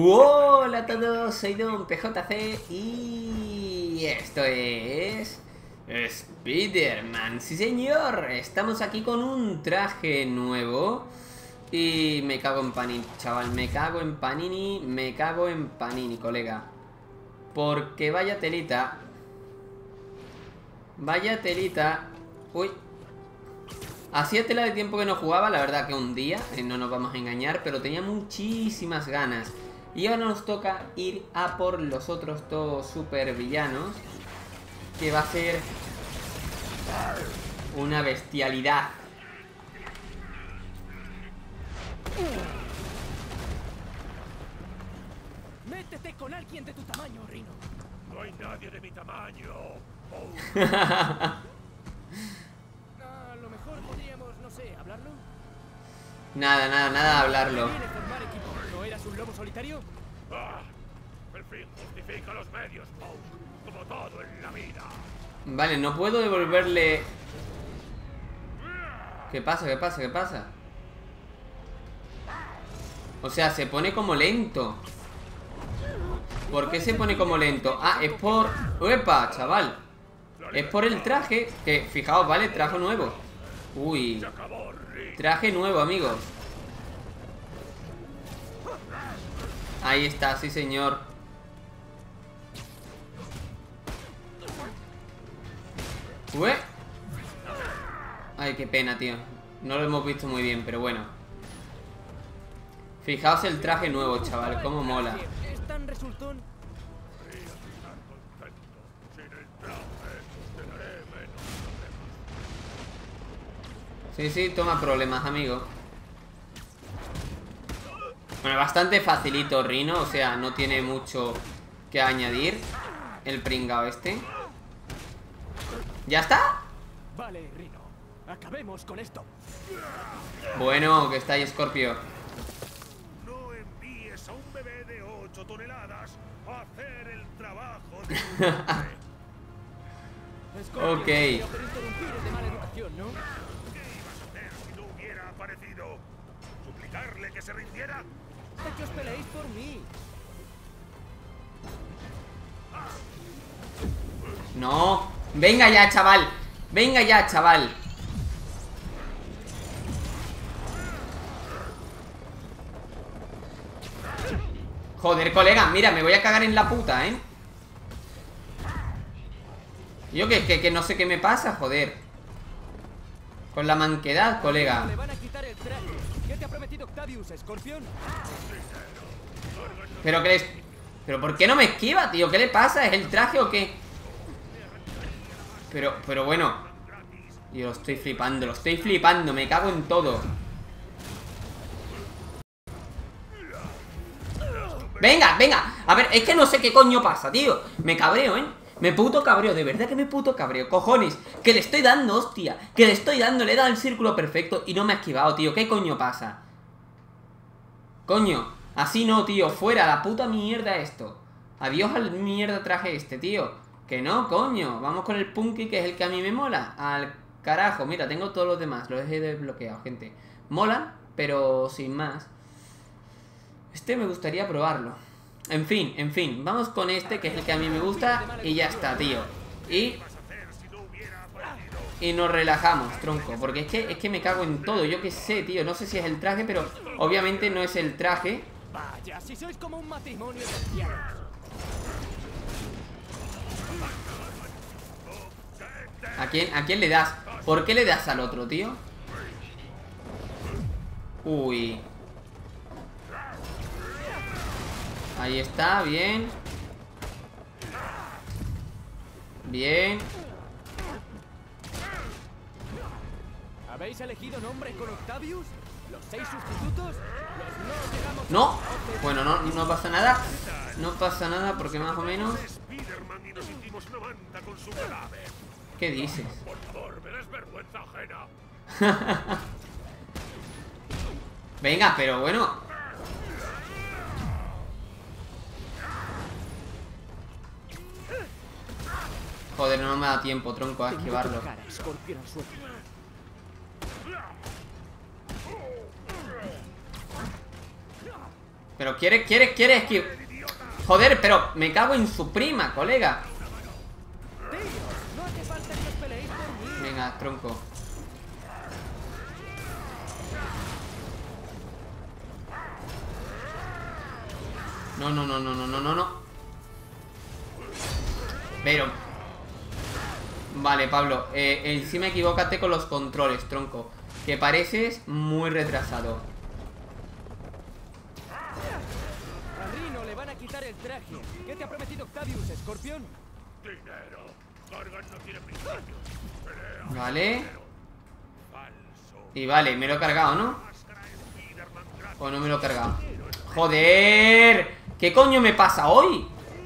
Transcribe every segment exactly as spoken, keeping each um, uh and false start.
Hola a todos, soy Don P J C y esto es Spider-Man. Sí señor, estamos aquí con un traje nuevo y me cago en Panini, chaval, me cago en Panini, me cago en Panini, colega. Porque vaya telita, vaya telita, uy. Hacía tela de tiempo que no jugaba, la verdad que un día, eh, no nos vamos a engañar, pero tenía muchísimas ganas. Y ahora nos toca ir a por los otros dos super villanos, que va a ser una bestialidad. Métete con alguien de tu tamaño, Rino. No hay nadie de mi tamaño. Oh. A lo mejor podríamos, no sé, hablarlo. Nada, nada, nada de hablarlo. ¿Viene formar equipo? ¿No eras un lobo solitario? Ah, el fin justifica los medios, Paul, como todo en la vida. Vale, no puedo devolverle... ¿Qué pasa? ¿Qué pasa? ¿Qué pasa? O sea, se pone como lento. ¿Por qué se pone como lento? Ah, es por... ¡Uepa, chaval! Es por el traje. Que, fijaos, vale, traje nuevo. Uy. Traje nuevo, amigos. Ahí está, sí señor. Ué. Ay, qué pena, tío. No lo hemos visto muy bien, pero bueno. Fijaos el traje nuevo, chaval, cómo mola. ¿Es tan resultón? Sí, sí, toma problemas, amigo. Bueno, bastante facilito Rino, o sea, no tiene mucho que añadir el pringao este. ¿Ya está? Vale, Rino. Acabemos con esto. Bueno, que está ahí Scorpio. No envíes a un bebé de ocho toneladas a hacer el trabajo de un hombre. Scorpio, Ok. pero por interrumpir es de mala educación, ¿no? ¿Qué ibas a hacer si no hubiera aparecido? ¿Suplicarle que se rindiera? Que os peleéis por mí. No. Venga ya, chaval. Venga ya, chaval. Joder, colega, mira, me voy a cagar en la puta, ¿eh? Yo que, que, que no sé qué me pasa, joder. Con la manquedad, colega. Le van a quitar el traje. ¿Qué te ha prometido Octavius, Scorpion? Pero que les... Pero ¿por qué no me esquiva, tío? ¿Qué le pasa? ¿Es el traje o qué? Pero, pero bueno. Yo lo estoy flipando, lo estoy flipando. Me cago en todo. Venga, venga. A ver, es que no sé qué coño pasa, tío. Me cabreo, ¿eh? Me puto cabreo, de verdad que me puto cabreo. Cojones, que le estoy dando, hostia. Que le estoy dando, le he dado el círculo perfecto y no me ha esquivado, tío. ¿Qué coño pasa? Coño, así no, tío. Fuera, la puta mierda esto. Adiós al mierda traje este, tío. Que no, coño. Vamos con el Punky, que es el que a mí me mola. Al carajo, mira, tengo todos los demás. Los he desbloqueado, gente. Mola, pero sin más. Este me gustaría probarlo. En fin, en fin, vamos con este, que es el que a mí me gusta. Y ya está, tío. Y... Y nos relajamos, tronco. Porque es que, es que me cago en todo. Yo qué sé, tío, no sé si es el traje, pero obviamente no es el traje. Vaya, si sois como un matrimonio de ancianos. ¿A quién, ¿A quién le das? ¿Por qué le das al otro, tío? Uy. Ahí está, bien. Bien. ¿Habéis elegido nombre con Octavius? ¿Los seis sustitutos? Los no llegamos a... No. Bueno, no, no pasa nada. No pasa nada porque más o menos... Spider-Man y nos hicimos una manta con su cadáver. ¿Qué dices? Por favor, me das vergüenza ajena. Venga, pero bueno. Joder, no me da tiempo, tronco, a esquivarlo. Pero quiere, quiere, quiere esquivar. Joder, pero me cago en su prima, colega. No hace falta que os peleéis por mí. Venga, tronco. No, no, no, no, no, no, no, no. Pero... Vale, Pablo, eh, encima equivócate con los controles, tronco. Que pareces muy retrasado. A Rhino le van a quitar el traje. ¿Qué te ha prometido Octavius, Scorpion? Dinero. Gargan no tiene principios. Pelea. Vale. Falso. Y vale, me lo he cargado, ¿no? Máscara Spiderman gratis. O no me lo he cargado. ¡Joder! ¿Qué coño me pasa hoy?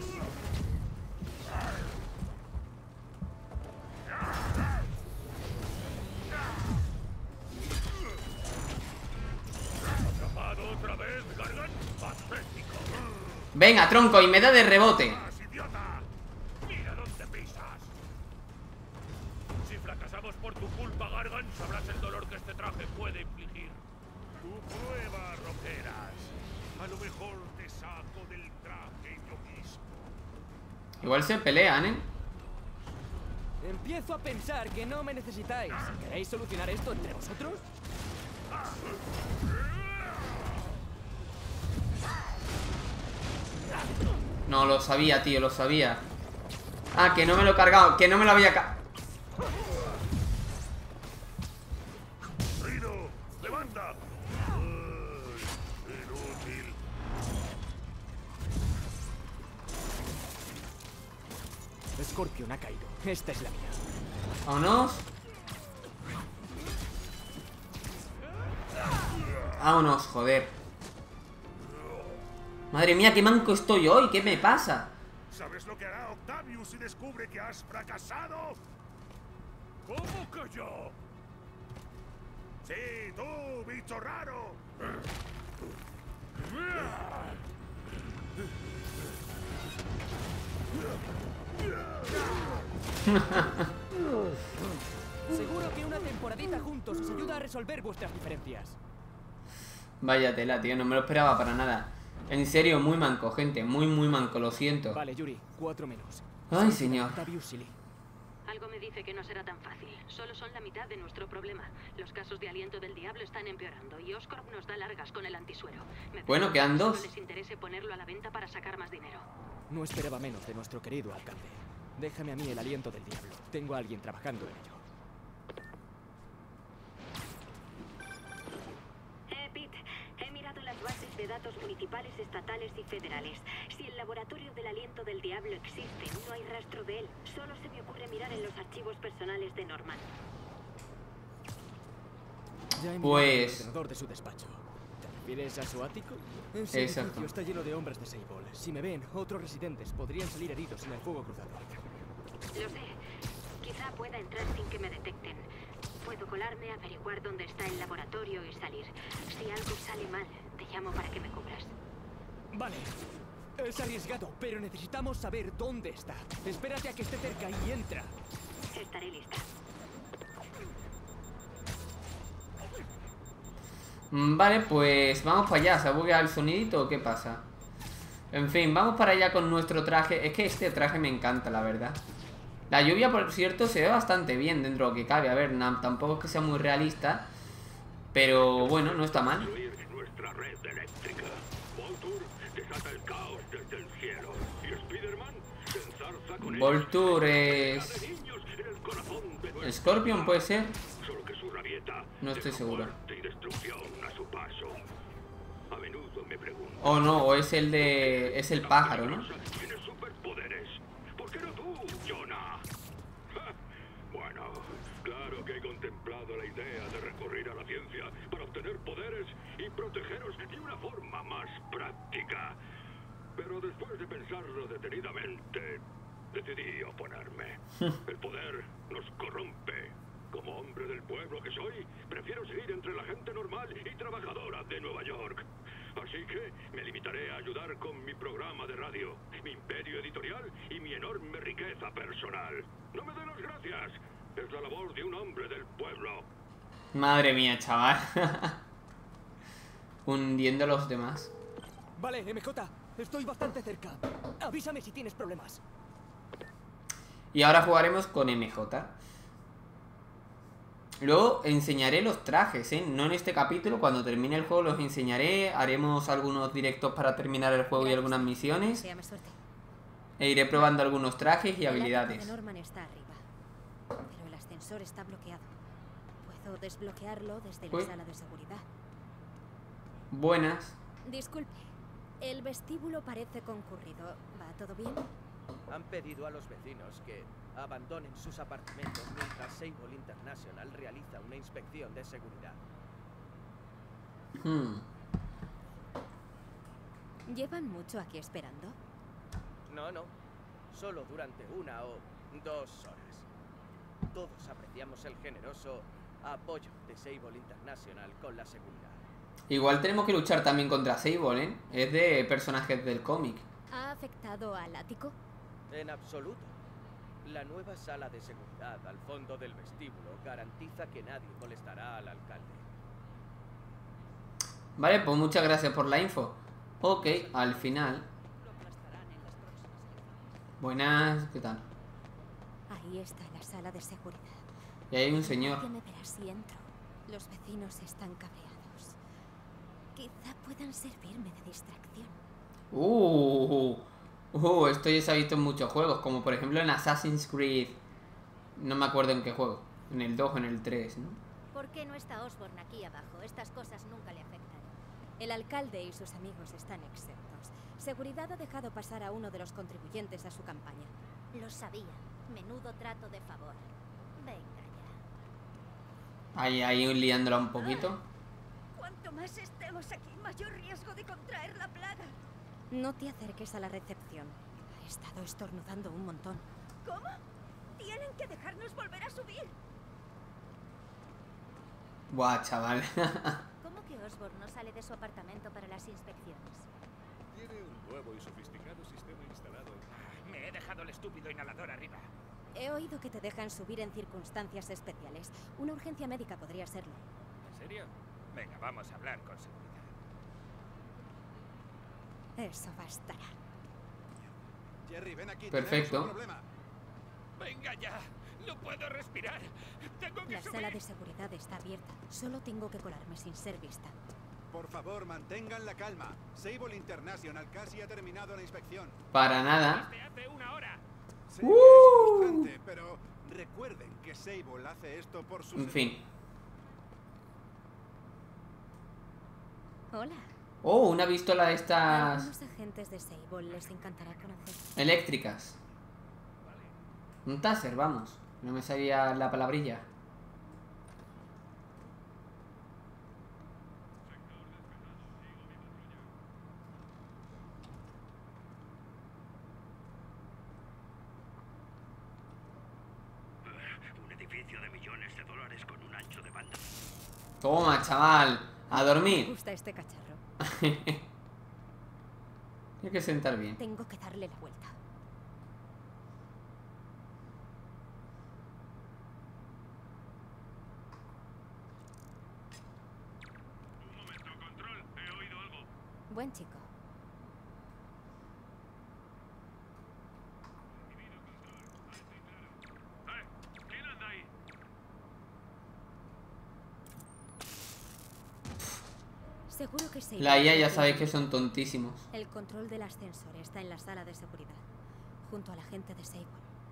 Atrapado otra vez, Gargan. Patético. Venga, tronco, y me da de rebote. ¡Más idiota! ¡Mira dónde pisas! Si fracasamos por tu culpa, Gargan, sabrás el dolor que este traje puede infligir. Tu prueba, roqueras. A lo mejor te saco del traje yo mismo. Igual se pelean, ¿eh? Empiezo a pensar que no me necesitáis. ¿Queréis solucionar esto entre vosotros? No, lo sabía, tío, lo sabía. Ah, que no me lo he cargado, que no me lo había ca... ¡Rhino! ¡Levanta! Ay, inútil. Scorpion ha caído. Esta es la mía. Vámonos. Vámonos, joder. Madre mía, qué manco estoy hoy. ¿Qué me pasa? ¿Sabes lo que hará Octavius si descubre que has fracasado? ¿Cómo que yo? Sí, tú, bicho raro. Seguro que una temporadita juntos os ayuda a resolver vuestras diferencias. Vaya tela, tío, no me lo esperaba para nada. En serio, muy manco, gente. Muy, muy manco, lo siento. Vale, Yuri, cuatro menos. Ay, señor. Octavius y Lee. Algo me dice que no será tan fácil. Solo son la mitad de nuestro problema. Los casos de aliento del diablo están empeorando y Oscorp nos da largas con el antisuero. Me Bueno, temo quedan que solo dos. les interese ponerlo a la venta para sacar más dinero. No esperaba menos de nuestro querido alcalde. Déjame a mí el aliento del diablo. Tengo a alguien trabajando en ello. Eh, Pete, he mirado las bases de datos municipales, estatales y federales. Si el laboratorio del aliento del diablo existe, no hay rastro de él. Solo se me ocurre mirar en los archivos personales de Norman. Ya he mirado Pues- el ordenador de su despacho. ¿Te refieres a su ático? Ese Exacto. edificio está lleno de hombres de Sable. Si me ven, otros residentes podrían salir heridos en el fuego cruzado. Lo sé. Quizá pueda entrar sin que me detecten. Puedo colarme, averiguar dónde está el laboratorio y salir. Si algo sale mal, te llamo para que me cubras. Vale. Es arriesgado, pero necesitamos saber dónde está. Espérate a que esté cerca y entra. Estaré lista. Mm, Vale, pues vamos para allá. ¿Se ha bugueado el sonidito o qué pasa? En fin, vamos para allá con nuestro traje. Es que este traje me encanta, la verdad. La lluvia, por cierto, se ve bastante bien dentro de lo que cabe. A ver, na- tampoco es que sea muy realista, pero bueno, no está mal. Destruir nuestra red eléctrica. Voltur desata el caos desde el cielo. Y Spiderman se enzarza con Volture ellos. es... De niños en el corazón de nuestro Scorpion, ¿puede ser? Solo que su rabieta No estoy deja seguro. muerte y destrucción a su paso. A menudo me pregunto. O no, o es el de... es el pájaro, ¿no? Tienes superpoderes. ¿Por qué no tú, Jonah? Ja, bueno, claro que he contemplado la idea de recurrir a la ciencia para obtener poderes y protegeros de una forma más práctica. Pero después de pensarlo detenidamente, decidí oponerme. El poder nos corrompe. Como hombre del pueblo que soy, prefiero seguir entre la gente normal y trabajadora de Nueva York. Así que me limitaré a ayudar con mi programa de radio, mi imperio editorial y mi enorme riqueza personal. No me den las gracias. Es la labor de un hombre del pueblo. Madre mía, chaval. Hundiendo a los demás. Vale, M J, estoy bastante cerca. Avísame si tienes problemas. Y ahora jugaremos con M J. Luego enseñaré los trajes, ¿eh? No en este capítulo, cuando termine el juego los enseñaré. Haremos algunos directos para terminar el juego y algunas misiones. Deséame suerte. E iré probando algunos trajes y El habilidades. ático de Norman está arriba, pero el ascensor está bloqueado. Puedo desbloquearlo desde la Uy. sala de seguridad. Buenas. Disculpe, el vestíbulo parece concurrido. ¿Va todo bien? Han pedido a los vecinos que abandonen sus apartamentos mientras Sable International realiza una inspección de seguridad. Hmm. ¿Llevan mucho aquí esperando? No, no. Solo durante una o dos horas. Todos apreciamos el generoso apoyo de Sable International con la seguridad. Igual tenemos que luchar también contra Sable, ¿eh? Es de personajes del cómic. ¿Ha afectado al ático? En absoluto. La nueva sala de seguridad al fondo del vestíbulo garantiza que nadie molestará al alcalde. Vale, pues muchas gracias por la info. Ok, al final. Buenas, ¿qué tal? Ahí está la sala de seguridad. Y hay un señor. Ya me verás si entro. Los vecinos están cabreados. Quizá puedan servirme de distracción. Uh, uh, esto ya se ha visto en muchos juegos, como por ejemplo en Assassin's Creed. No me acuerdo en qué juego. En el dos o en el tres, ¿no? ¿Por qué no está Osborn aquí abajo? Estas cosas nunca le afectan. El alcalde y sus amigos están exentos. Seguridad ha dejado pasar a uno de los contribuyentes a su campaña. Lo sabía. Menudo trato de favor. Venga ya. Ahí, ahí liándola un poquito. Cuanto más estemos aquí, mayor riesgo de contraer la plaga. No te acerques a la recepción. Ha estado estornudando un montón. ¿Cómo? Tienen que dejarnos volver a subir. Buah, chaval. ¿Cómo que Osborn no sale de su apartamento para las inspecciones? Tiene un nuevo y sofisticado sistema instalado. Me he dejado el estúpido inhalador arriba. He oído que te dejan subir en circunstancias especiales. Una urgencia médica podría serlo. ¿En serio? Venga, vamos a hablar con seguridad. Eso bastará. Jerry, ven aquí. Perfecto. tenemos un problema. Venga ya, no puedo respirar. Tengo que La subir. sala de seguridad está abierta. Solo tengo que colarme sin ser vista. Por favor, mantengan la calma. Sable International casi ha terminado la inspección. Para nada. Desde hace una hora. Sé que ¡Uh! es frustrante, pero recuerden que Sable hace esto por su En fin. Hola. Oh, una pistola de A estas algunos agentes de Sable les encantará conocer. eléctricas. Un taser, vamos. No me sabía la palabrilla. Un edificio de millones de dólares con un ancho de banda. Toma, chaval. A Me dormir. gusta este cacharro. Hay que sentar bien. Tengo que darle la vuelta. Un momento, control. He oído algo. Buen chico. ¡Eh! ¿Quién anda ahí? Seguro que Sable... La I A ya sabéis que son tontísimos. El control del ascensor está en la sala de seguridad, junto a la gente de Sable.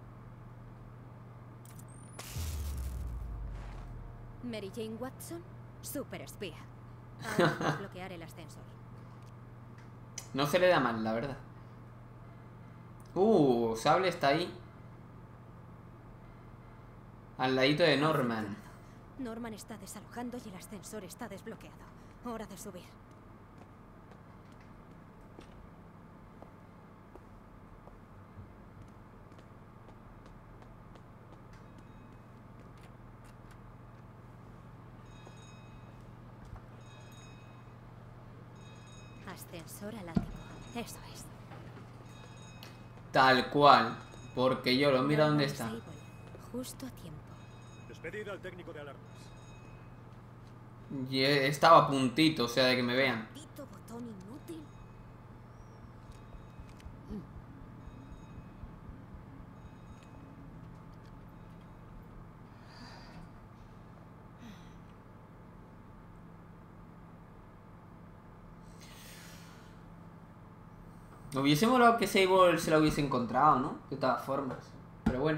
Mary Jane Watson, super espía. Ahora puedo bloquear el ascensor. No se le da mal, la verdad. Uh, Sable está ahí. Al ladito de Norman. Norman está desalojando y el ascensor está desbloqueado. Hora de subir. Ascensor al ático. Eso es. Tal cual. Porque yo lo mira dónde Norman está. Sable, justo a tiempo. Despedid al técnico de alarmas. Y he estado a puntito, o sea, de que me vean. Maldito botón inútil. Me hubiese molado que Sable se la hubiese encontrado, ¿no? De todas formas. Pero bueno.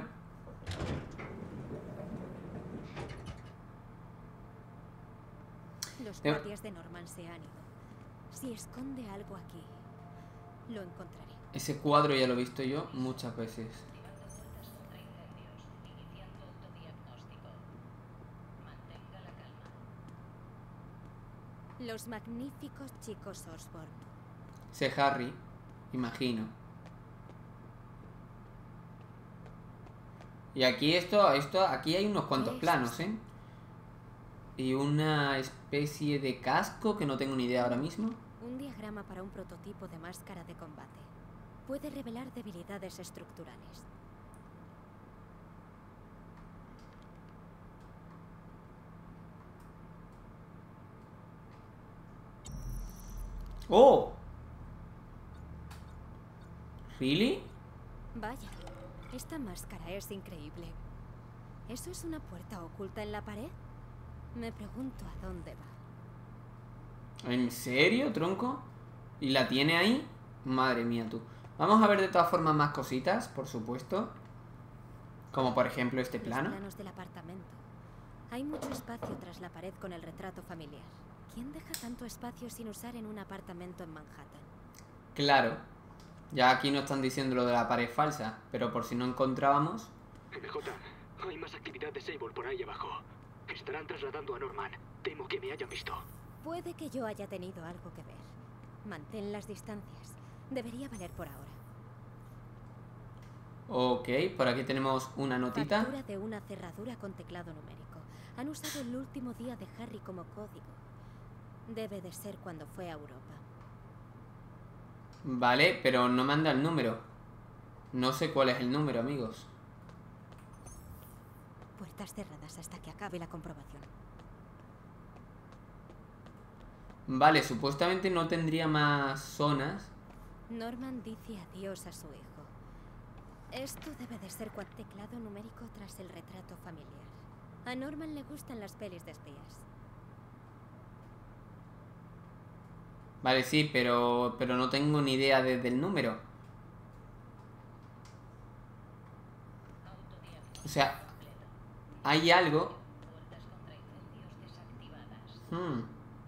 Los guardias de Norman se han ido. Si esconde algo aquí, lo encontraré. Ese cuadro ya lo he visto yo muchas veces. Los magníficos chicos Osborn. Ese Harry, imagino. Y aquí esto, esto, aquí hay unos cuantos planos, ¿eh? Y una especie de casco que no tengo ni idea ahora mismo. Un diagrama para un prototipo de máscara de combate. Puede revelar debilidades estructurales. ¡Oh! ¿Really? Vaya, esta máscara es increíble. ¿Eso es una puerta oculta en la pared? Me pregunto a dónde va. ¿En serio, tronco? ¿Y la tiene ahí? Madre mía, tú. Vamos a ver de todas formas más cositas, por supuesto. Como por ejemplo este plano. Los planos del apartamento. Hay mucho espacio tras la pared con el retrato familiar. ¿Quién deja tanto espacio sin usar en un apartamento en Manhattan? Claro. Ya aquí no están diciendo lo de la pared falsa, pero por si no encontrábamos... M J, hay más actividad de Sable por ahí abajo. Estarán trasladando a Norman. Temo que me hayan visto. Puede que yo haya tenido algo que ver. Mantén las distancias. Debería valer por ahora. Ok, por aquí tenemos una notita. Factura de una cerradura con teclado numérico. Han usado el último día de Harry como código. Debe de ser cuando fue a Europa. Vale, pero no manda el número. No sé cuál es el número, amigos. Puertas cerradas hasta que acabe la comprobación. Vale, supuestamente no tendría más zonas. Norman dice adiós a su hijo. Esto debe de ser cual teclado numérico tras el retrato familiar. A Norman le gustan las pelis de espías. Vale, sí, pero, pero no tengo ni idea de, del número. O sea, hay algo. Hmm.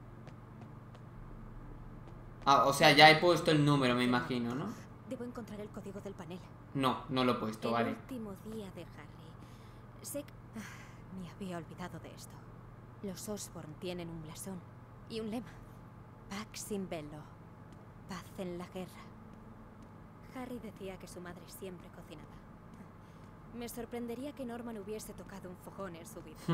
Ah, o sea, ya he puesto el número, me imagino, ¿no? Debo encontrar el código del panel. No, no lo he puesto, El vale. último día de Harry. Sé que... Ah, me había olvidado de esto. Los Osborn tienen un blasón y un lema. Pax in bello. Paz en la guerra. Harry decía que su madre siempre cocinaba. Me sorprendería que Norman hubiese tocado un fogón en su vida.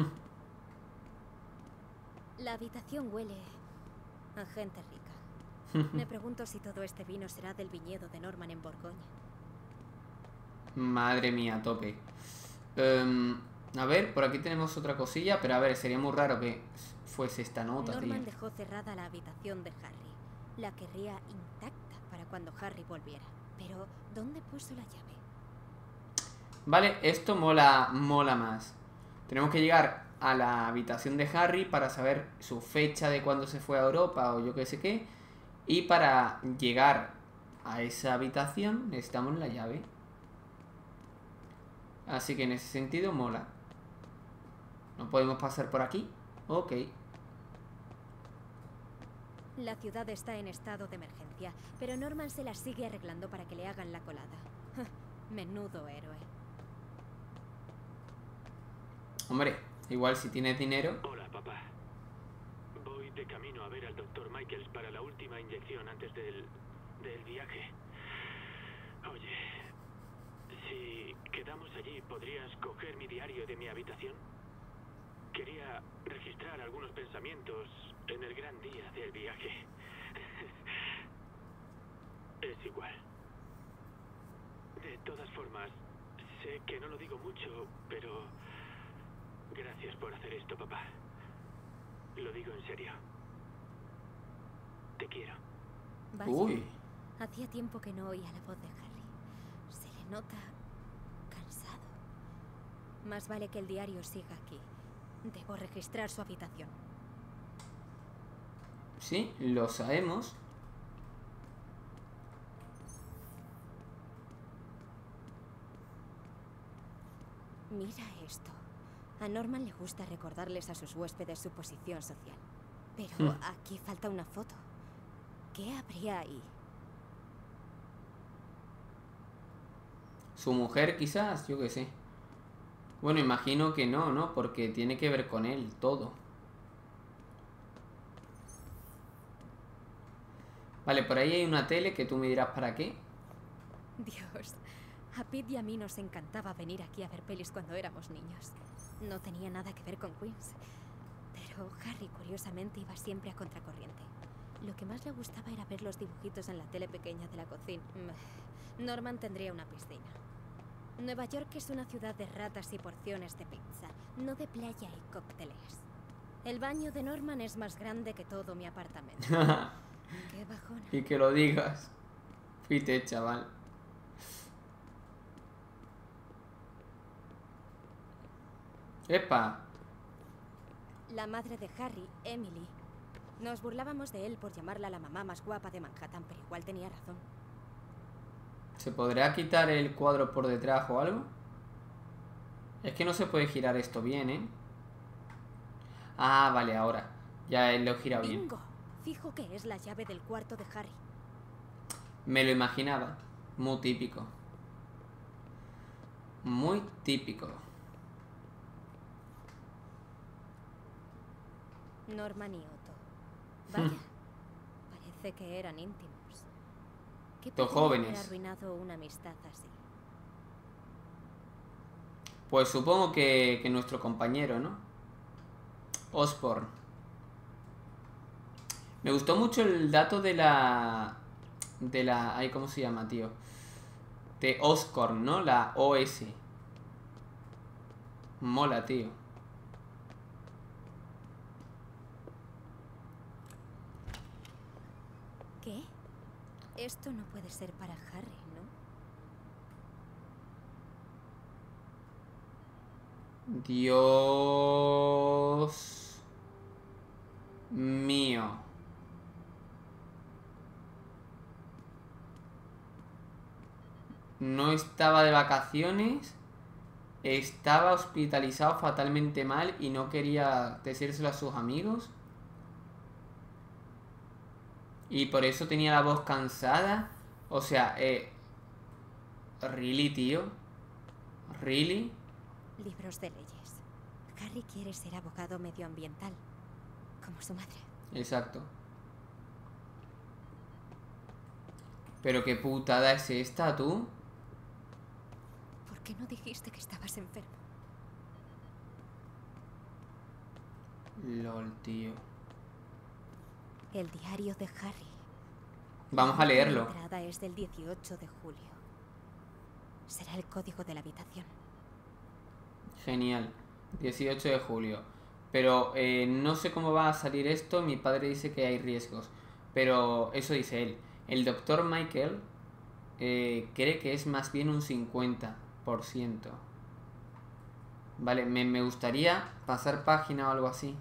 La habitación huele a gente rica. Me pregunto si todo este vino será del viñedo de Norman en Borgoña. Madre mía, a tope. Um, a ver, por aquí tenemos otra cosilla, pero a ver, sería muy raro que fuese esta nota, Norman tío. dejó cerrada la habitación de Harry. La querría intacta para cuando Harry volviera. Pero, ¿dónde puso la llave? Vale, esto mola, mola más. Tenemos que llegar a la habitación de Harry para saber su fecha de cuando se fue a Europa o yo qué sé qué. Y para llegar a esa habitación necesitamos la llave. Así que en ese sentido mola. ¿No podemos pasar por aquí? Ok. La ciudad está en estado de emergencia, pero Norman se la sigue arreglando para que le hagan la colada. Menudo héroe. Hombre, igual si tienes dinero. Hola, papá. Voy de camino a ver al doctor Michaels para la última inyección antes del, del viaje. Oye, si quedamos allí, ¿podrías coger mi diario de mi habitación? Quería registrar algunos pensamientos en el gran día del viaje. Es igual. De todas formas, sé que no lo digo mucho, pero gracias por hacer esto, papá. Lo digo en serio. Te quiero. Vaya, Uy. hacía tiempo que no oía la voz de Harry. Se le nota cansado. Más vale que el diario siga aquí. Debo registrar su habitación. Sí, lo sabemos. Mira esto. A Norman le gusta recordarles a sus huéspedes su posición social. Pero Hmm. aquí falta una foto. ¿Qué habría ahí? Su mujer, quizás, yo qué sé. Bueno, imagino que no, ¿no? Porque tiene que ver con él, todo. Vale, por ahí hay una tele que tú me dirás para qué. Dios, a Pete y a mí nos encantaba venir aquí a ver pelis cuando éramos niños. No tenía nada que ver con Queens. Pero Harry, curiosamente, iba siempre a contracorriente. Lo que más le gustaba era ver los dibujitos en la tele pequeña de la cocina. Norman tendría una piscina. Nueva York es una ciudad de ratas y porciones de pizza, no de playa y cócteles. El baño de Norman es más grande que todo mi apartamento. Qué bajona. Y que lo digas. Fíjate, chaval. ¡Epa! La madre de Harry, Emily. Nos burlábamos de él por llamarla la mamá más guapa de Manhattan, pero igual tenía razón. ¿Se podrá quitar el cuadro por detrás o algo? Es que no se puede girar esto bien, ¿eh? Ah, vale, ahora. Ya lo he girado bien. ¡Bingo! Fijo que es la llave del cuarto de Harry. Me lo imaginaba. Muy típico. Muy típico. Norman y Otto. Vaya. Parece que eran íntimos. ¿Qué Dos podría haber jóvenes. arruinado una amistad así? Pues supongo que, que nuestro compañero, ¿no? Osborn. Me gustó mucho el dato de la... De la... Ay, ¿cómo se llama, tío? De Oscorn, ¿no? La O S. Mola, tío. ¿Qué? Esto no puede ser para Harry, ¿no? Dios mío. No estaba de vacaciones. Estaba hospitalizado fatalmente mal y no quería decírselo a sus amigos. Y por eso tenía la voz cansada. O sea, eh... ¿Really, tío? ¿Really? Libros de leyes. Harry quiere ser abogado medioambiental, como su madre. Exacto. Pero qué putada es esta, tú. ¿Por qué no dijiste que estabas enfermo? Lol, tío. El diario de Harry. Vamos a leerlo. La entrada es del dieciocho de julio. Será el código de la habitación. Genial. dieciocho de julio. Pero eh, no sé cómo va a salir esto. Mi padre dice que hay riesgos. Pero eso dice él. El doctor Michael eh, cree que es más bien un cincuenta por ciento. Vale, me, me gustaría pasar página o algo así.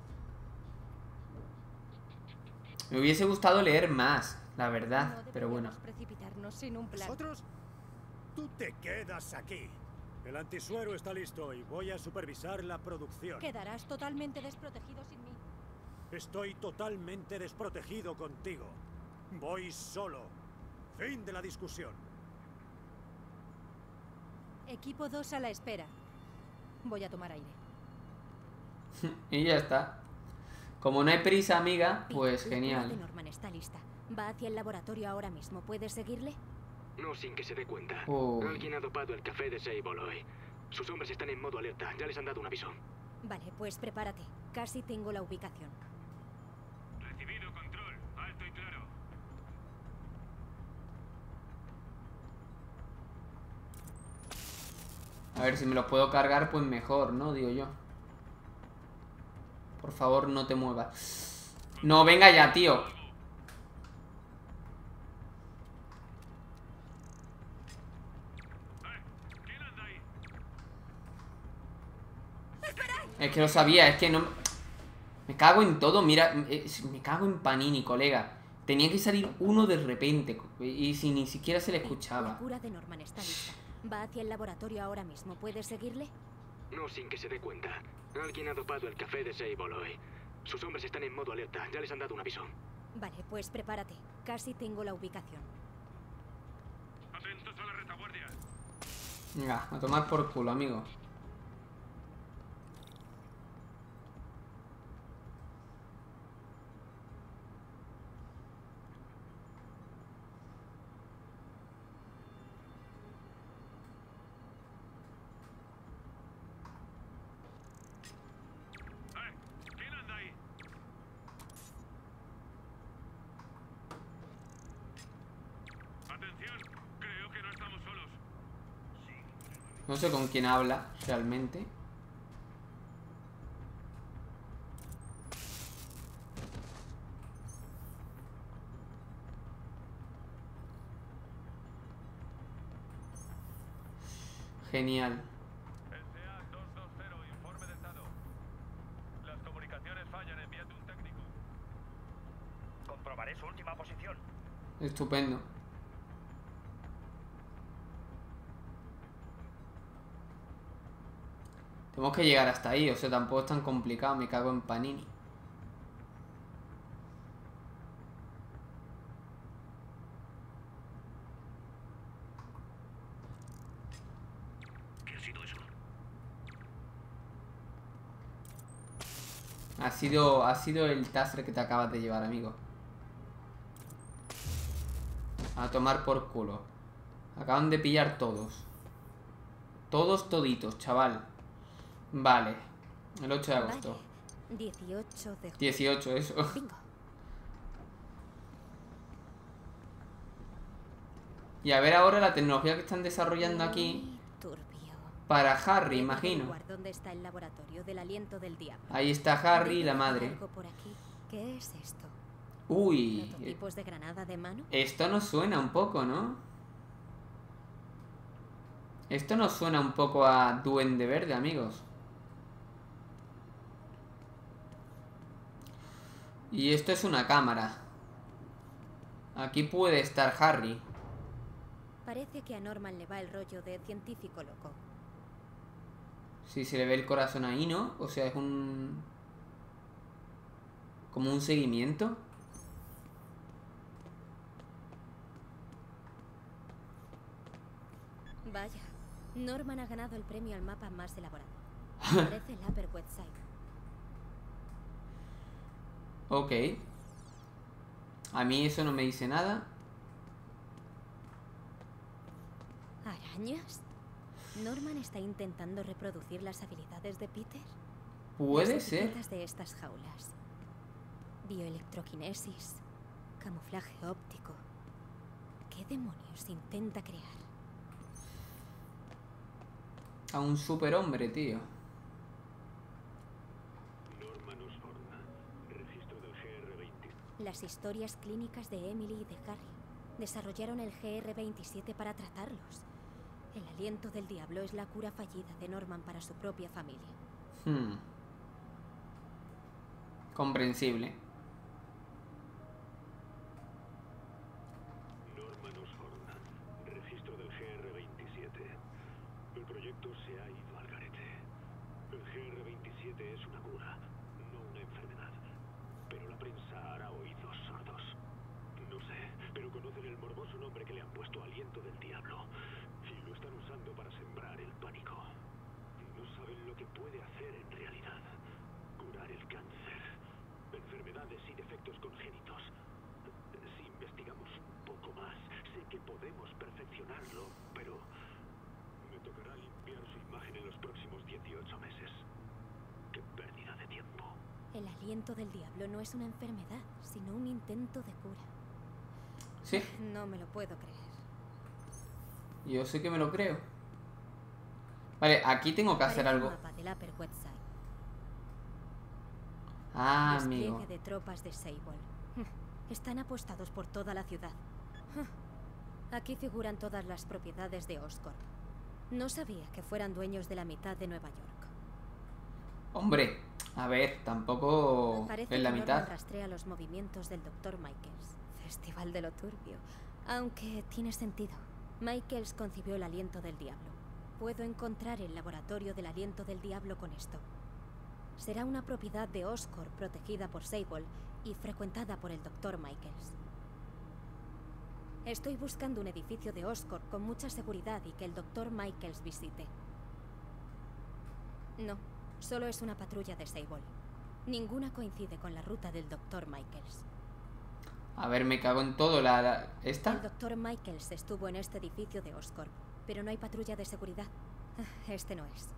Me hubiese gustado leer más, la verdad. No Pero bueno. deberíamos precipitarnos sin un plan. ¿Nosotros? Tú te quedas aquí. El antisuero está listo y voy a supervisar la producción. Quedarás totalmente desprotegido sin mí. Estoy totalmente desprotegido contigo. Voy solo. Fin de la discusión. Equipo dos a la espera. Voy a tomar aire. Y ya está. Como no hay prisa, amiga, pues Pete, la prueba de genial. Norman está lista. Va hacia el laboratorio ahora mismo. ¿Puedes seguirle? No sin que se dé cuenta. Uy. Alguien ha dopado el café de Sable hoy. Sus hombres están en modo alerta. Ya les han dado un aviso. Vale, pues prepárate. Casi tengo la ubicación. Recibido control. Alto y claro. A ver, si me lo puedo cargar, pues mejor, ¿no? Digo yo. Por favor, no te muevas. No, venga ya, tío. Es que lo sabía, es que no... Me cago en todo, mira, eh, me cago en Panini, colega. Tenía que salir uno de repente y si ni siquiera se le La escuchaba. cura de Norman está lista. Va hacia el laboratorio ahora mismo. ¿Puedes seguirle? No sin que se dé cuenta. Alguien ha dopado el café de Sable hoy. Sus hombres están en modo alerta. Ya les han dado un aviso. Vale, pues prepárate. Casi tengo la ubicación. Atentos a la retaguardia. Venga, a tomar por culo, amigo. ¿Quién anda ahí? Atención, creo que no estamos solos. No sé con quién habla realmente. Genial. S A doscientos veinte, informe de estado. Las comunicaciones fallan, envíate un técnico. Comprobaré su última posición. Estupendo. Tenemos que llegar hasta ahí, o sea, tampoco es tan complicado, me cago en Panini. ¿Qué ha sido eso? Ha sido, ha sido el taser que te acabas de llevar, amigo. A tomar por culo. Acaban de pillar todos. Todos toditos, chaval. Vale. El ocho de agosto. Vale. dieciocho de julio. dieciocho, eso. Bingo. Y a ver ahora la tecnología que están desarrollando aquí Muy turbio. para Harry, Debo imagino. averiguar ¿Dónde está el laboratorio del aliento del diablo? Ahí está Harry y Debe la haber madre. algo por aquí. ¿Qué es esto? Uy. ¿Prototipos de granada de mano? Esto nos suena un poco, ¿no? Esto nos suena un poco a Duende Verde, amigos. Y esto es una cámara. Aquí puede estar Harry. Parece que a Norman le va el rollo de científico loco. Si se le ve el corazón ahí, ¿no? O sea, es un... como un seguimiento. Vaya, Norman ha ganado el premio al mapa más elaborado. Parece el Upper West Side. Ok. A mí eso no me dice nada. ¿Arañas? ¿Norman está intentando reproducir las habilidades de Peter? Puede Las ser. etiquetas de estas jaulas. Bioelectroquinesis. Camuflaje óptico. ¿Qué demonios intenta crear? A un superhombre, tío. Norman Osborn, registro del G R veinte. Las historias clínicas de Emily y de Harry desarrollaron el G R veintisiete para tratarlos. El aliento del diablo es la cura fallida de Norman para su propia familia. Hmm. Comprensible. Norman Osborn, registro del G R veintisiete. El proyecto se ha ido al garete. El G R veintisiete es una cura, no una enfermedad. Pero la prensa hará oídos sordos. No sé, pero conocen el morboso nombre que le han puesto aliento del diablo. Y lo están usando para sembrar el pánico. No saben lo que puede hacer en realidad. Curar el cáncer, enfermedades y defectos congénitos. Si investigamos un poco más, sé que podemos perfeccionarlo, pero me tocará limpiar su imagen en los próximos dieciocho meses. Qué pérdida de tiempo. El aliento del diablo no es una enfermedad, sino un intento de cura. Sí, No me lo puedo creer. yo sé que me lo creo. Vale, aquí tengo que hacer Parece algo. un mapa del Upper West Side. Ah, Despliegue amigo. de tropas de Sable. Están apostados por toda la ciudad. Aquí figuran todas las propiedades de Oscorp. No sabía que fueran dueños de la mitad de Nueva York. Hombre, a ver, tampoco Parece es la que mitad. Norman rastrea los movimientos del doctor Michaels. Festival de lo turbio. Aunque tiene sentido. Michaels concibió el aliento del diablo. Puedo encontrar el laboratorio del aliento del diablo con esto. Será una propiedad de Oscorp protegida por Sable y frecuentada por el doctor Michaels. Estoy buscando un edificio de Oscorp con mucha seguridad y que el doctor Michaels visite. No, solo es una patrulla de Sable. Ninguna coincide con la ruta del doctor Michaels. A ver, me cago en todo. La, la... ¿Esta? El doctor Michaels estuvo en este edificio de Oscorp, pero no hay patrulla de seguridad. Este no es.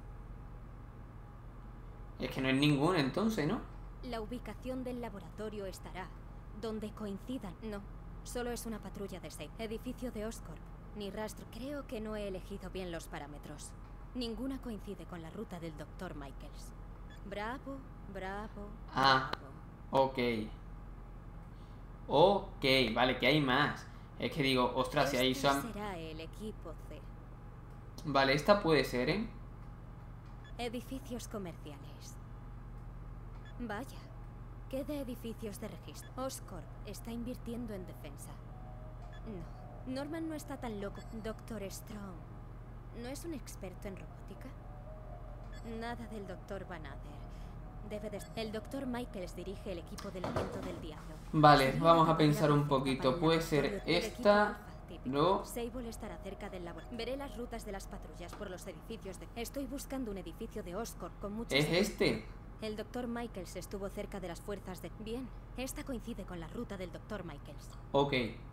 Es que no es ninguna entonces, ¿no? La ubicación del laboratorio estará donde coincidan. No, solo es una patrulla de Sable. Edificio de Oscorp. Ni rastro. Creo que no he elegido bien los parámetros. Ninguna coincide con la ruta del doctor Michaels. Bravo, bravo, Ah, bravo. ok. Ok, vale, que hay más. Es que digo, ostras, si hay Este Sam... será el equipo C. Vale, esta puede ser, ¿eh? Edificios comerciales. Vaya, ¿qué de edificios de registro? Oscorp está invirtiendo en defensa. No, Norman no está tan loco. doctor Strong, ¿no es un experto en robótica? Nada del doctor Van Adder. Debe de... El doctor Michaels dirige el equipo del aliento del diablo. Vale, Sería vamos la a pensar un capacidad perfecta poquito. para el Puede ser laboratorio del equipo esta... alfa típico. No. Sable estará cerca del laboratorio. Veré las rutas de las patrullas por los edificios de... Estoy buscando un edificio de Oscorp con muchos... ¿Es este? El doctor Michaels estuvo cerca de las fuerzas de... Bien, esta coincide con la ruta del doctor Michaels. Ok.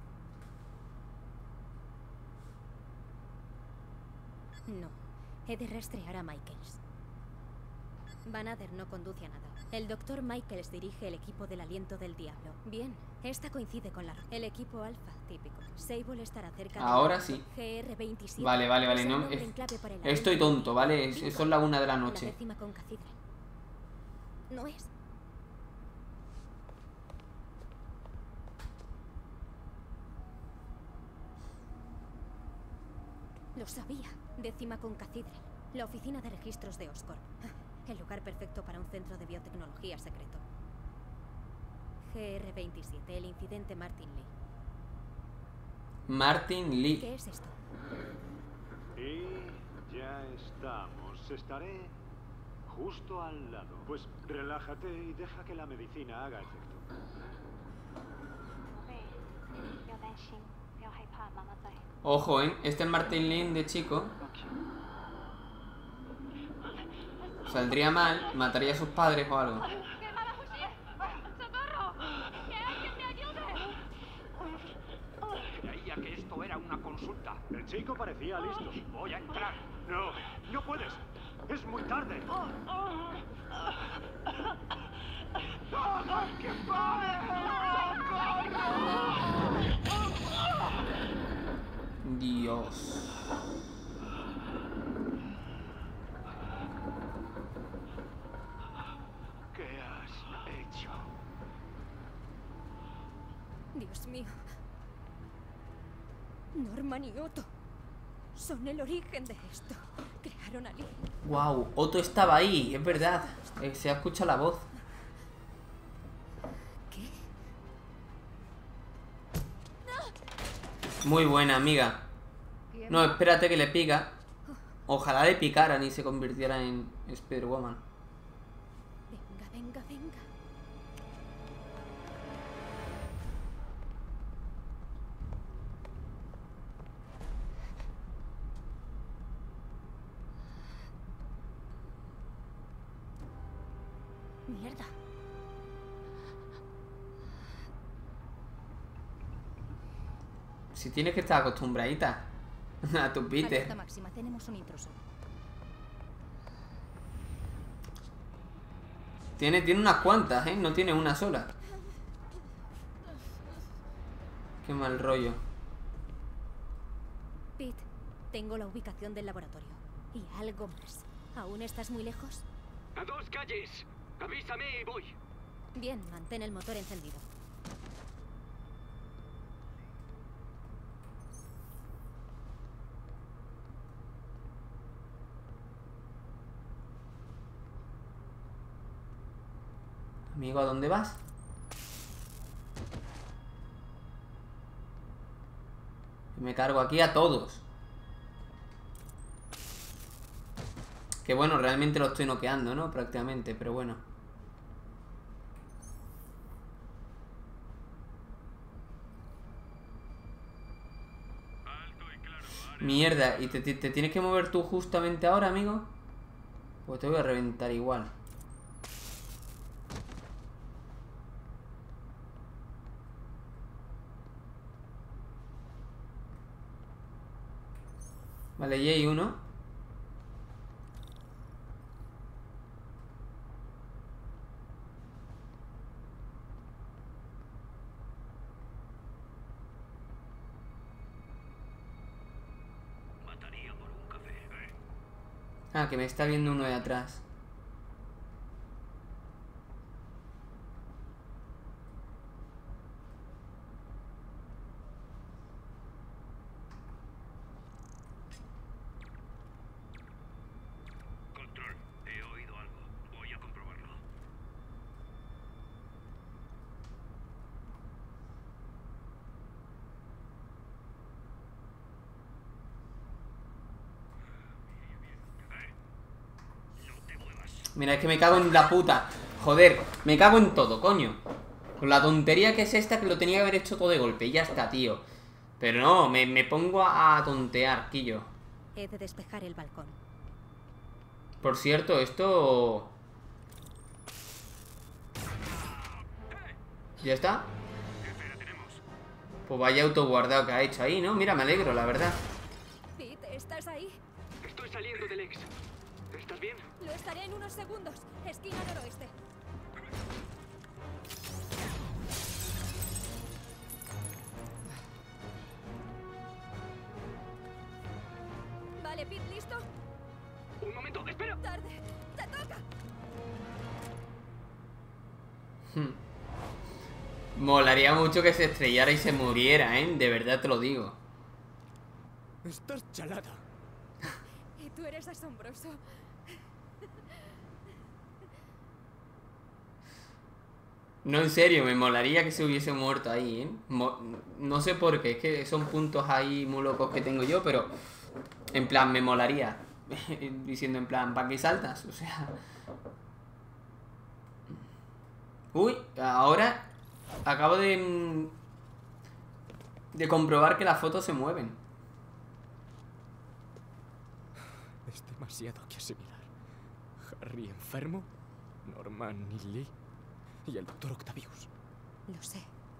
No, he de rastrear a Michaels. Van Adder no conduce a nada. El doctor Michaels dirige el equipo del aliento del diablo. Bien, esta coincide con la... El equipo alfa, típico. Sable estará cerca de... Ahora sí. G R veintisiete. Vale, vale, vale. Es el No, nombre es- en clave para el Estoy aliento del tonto, ¿vale? diablo. Es- Bingo. Son la una de la La noche. décima con Cathedral. No es. Lo sabía. Décima con Cathedral. La oficina de registros de Oscorp. El lugar perfecto para un centro de biotecnología secreto. G R veintisiete, el incidente Martin Lee. Martin Lee. ¿Qué es esto? Y ya estamos. Estaré justo al lado. Pues relájate y deja que la medicina haga efecto. Ojo, ¿eh? Este es Martin Lee de chico. Saldría mal, mataría a sus padres o algo. Creía que esto era una consulta. El chico parecía listo. Voy a entrar. No, no puedes. Es muy tarde. ¡Que pare! Dios. ¿Qué has hecho? Dios mío. Norman y Otto son el origen de esto. Crearon a Lee. Wow, Otto estaba ahí, es verdad. Eh, se escucha la voz. ¿Qué? Muy buena, amiga. No, espérate que le pica. Ojalá le picaran y se convirtiera en Spider-Woman. Venga, venga, venga. Mierda. Si tienes que estar acostumbradita a tu Peter. Alerta máxima, tenemos un intruso. Tiene, tiene unas cuantas, ¿eh? No tiene una sola. Qué mal rollo. Pete, tengo la ubicación del laboratorio. Y algo más. ¿Aún estás muy lejos? ¡A dos calles! Avísame y voy. Bien, mantén el motor encendido. Amigo, ¿a dónde vas? Me cargo aquí a todos. Que bueno, realmente lo estoy noqueando, ¿no? Prácticamente, pero bueno. Mierda, ¿y te, te, te tienes que mover tú justamente ahora, amigo? Pues te voy a reventar igual. Vale, y hay uno. Ah, que me está viendo uno de atrás. Control, he oído algo. Voy a comprobarlo. Mira, es que me cago en la puta. Joder, me cago en todo, coño. Con la tontería que es esta, que lo tenía que haber hecho todo de golpe. Y ya está, tío. Pero no, me, me pongo a, a tontear, Quillo. He de despejar el balcón. Por cierto, esto... ¿Ya está? Pues vaya autoguardado que ha hecho ahí, ¿no? Mira, me alegro, la verdad. Pete, ¿estás ahí? Estoy saliendo del ex. ¿Estás bien? Lo estaré en unos segundos. Esquina noroeste. Vale, Pete, ¿listo? Un momento, espera. Tarde. ¡Te toca! Molaría mucho que se estrellara y se muriera, ¿eh? De verdad te lo digo. Estás chalada. Y tú eres asombroso. No, en serio, me molaría que se hubiese muerto ahí, ¿eh? Mo no sé por qué, es que son puntos ahí muy locos que tengo yo, pero... En plan, me molaría. Diciendo en plan, ¿para qué saltas? O sea... Uy, ahora... Acabo de... De comprobar que las fotos se mueven. Es demasiado que asimilar. Harry enfermo, Norman y Lee, y el doctor Octavius. Lo sé.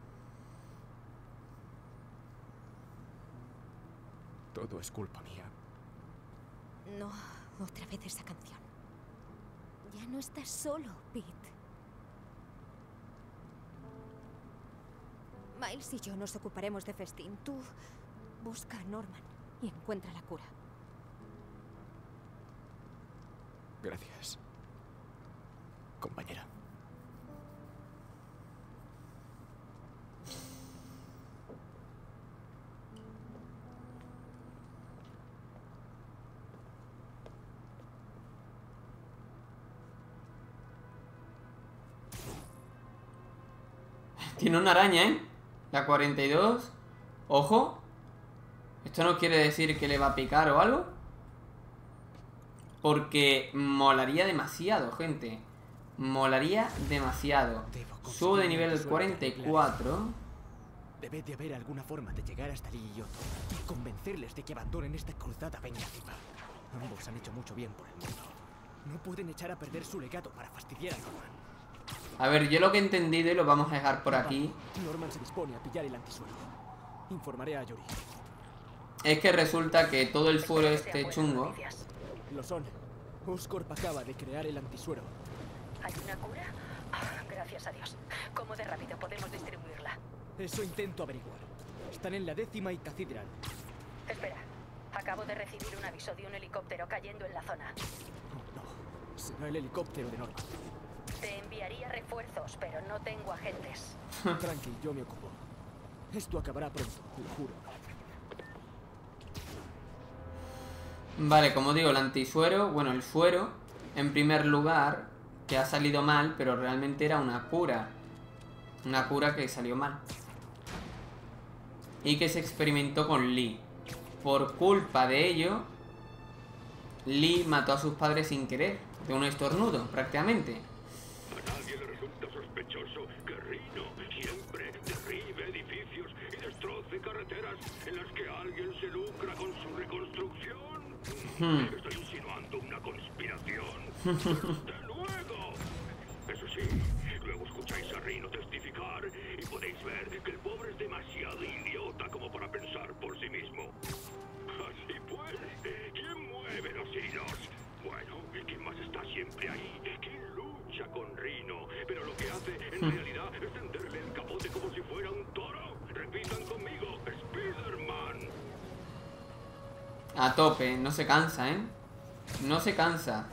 Todo es culpa mía. No, otra vez esa canción. Ya no estás solo, Pete. Miles y yo nos ocuparemos de festín. Tú busca a Norman y encuentra la cura. Gracias, compañera. Tiene una araña, ¿eh? La cuarenta y dos. Ojo. Esto no quiere decir que le va a picar o algo. Porque molaría demasiado, gente. Molaría demasiado. Subo de nivel cuarenta y cuatro. Debe de haber alguna forma de llegar hasta Lee y Otto y convencerles de que abandonen esta cruzada vengativa. Ambos han hecho mucho bien por el mundo. No pueden echar a perder su legado para fastidiar a Norman. A ver, yo lo que he entendido y lo vamos a dejar por aquí. Norman se dispone a pillar el antisuero. Informaré a Yuri. Es que resulta que todo el suero este chungo. Lo son. Oscorp acaba de crear el antisuero. ¿Hay una cura? Oh, gracias a Dios. ¿Cómo de rápido podemos distribuirla? Eso intento averiguar. Están en la décima y catedral. Espera. Acabo de recibir un aviso de un helicóptero cayendo en la zona. Oh, no. Será el helicóptero de Norman. Te enviaría refuerzos, pero no tengo agentes. Tranqui, yo me ocupo. Esto acabará pronto, lo juro. Vale, como digo, el antisuero, bueno, el suero, en primer lugar, que ha salido mal, pero realmente era una cura. Una cura que salió mal. Y que se experimentó con Lee. Por culpa de ello, Lee mató a sus padres sin querer, de un estornudo, prácticamente. A nadie le resulta sospechoso que Rhino siempre derribe edificios y destroce carreteras en las que alguien se lucra con su reconstrucción. Hmm. Estoy insinuando una conspiración. ¡Desde luego! Eso sí, luego escucháis a Rhino testificar y podéis ver que el pobre es demasiado idiota como para pensar por sí mismo. Así pues, ¿quién mueve los hilos? Bueno, ¿quién más está siempre ahí? ¿Quién lucha con Rhino? Pero lo que hace en realidad es tenderle el capote como si fuera un toro. Repitan conmigo, Spider-Man. A tope, no se cansa, ¿eh? No se cansa.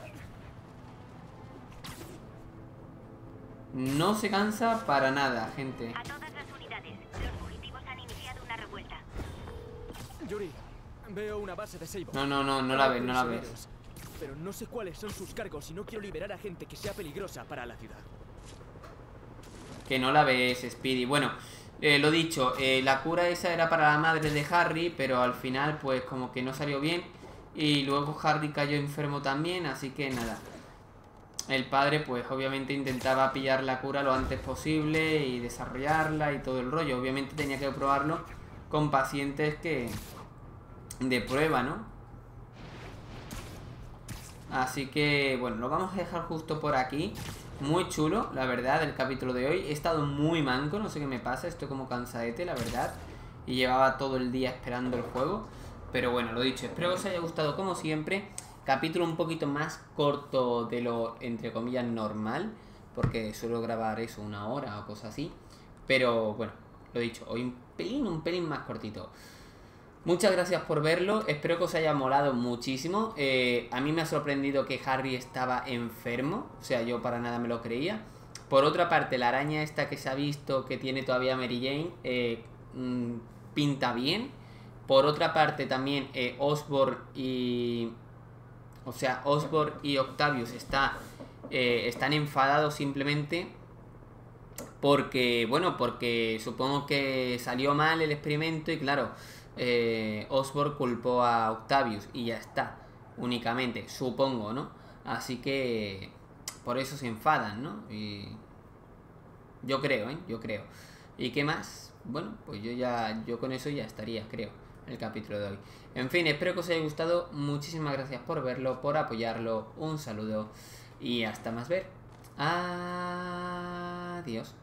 No se cansa para nada, gente. A todas las unidades, los fugitivos han iniciado una revuelta. Yuri, veo una base de Sable. No, no, no, no la Hay ves, no la prisioneros, ves. Pero no sé cuáles son sus cargos y no quiero liberar a gente que sea peligrosa para la ciudad. Que no la ves, Speedy. Bueno, eh, lo dicho, eh, la cura esa era para la madre de Harry, pero al final pues como que no salió bien. Y luego Harry cayó enfermo también, así que nada. El padre pues obviamente intentaba pillar la cura lo antes posible y desarrollarla y todo el rollo. Obviamente tenía que probarlo con pacientes que de prueba, ¿no? Así que bueno, lo vamos a dejar justo por aquí. Muy chulo, la verdad, el capítulo de hoy. He estado muy manco, no sé qué me pasa. Estoy como cansadete, la verdad. Y llevaba todo el día esperando el juego. Pero bueno, lo dicho, espero que os haya gustado como siempre. Capítulo un poquito más corto de lo, entre comillas, normal. Porque suelo grabar eso una hora o cosas así. Pero bueno, lo dicho, hoy un pelín, un pelín más cortito. Muchas gracias por verlo, espero que os haya molado muchísimo. eh, A mí me ha sorprendido que Harry estaba enfermo. O sea, yo para nada me lo creía. Por otra parte, la araña esta que se ha visto que tiene todavía Mary Jane eh, mmm, pinta bien. Por otra parte también eh, Osborn y... O sea, Osborn y Octavius está, eh, están enfadados simplemente porque, bueno, porque supongo que salió mal el experimento y claro, eh, Osborn culpó a Octavius y ya está, únicamente, supongo, ¿no? Así que por eso se enfadan, ¿no? Y yo creo, ¿eh? Yo creo. ¿Y qué más? Bueno, pues yo ya, yo con eso ya estaría, creo, el capítulo de hoy. En fin, espero que os haya gustado. Muchísimas gracias por verlo, por apoyarlo. Un saludo y hasta más ver. Adiós.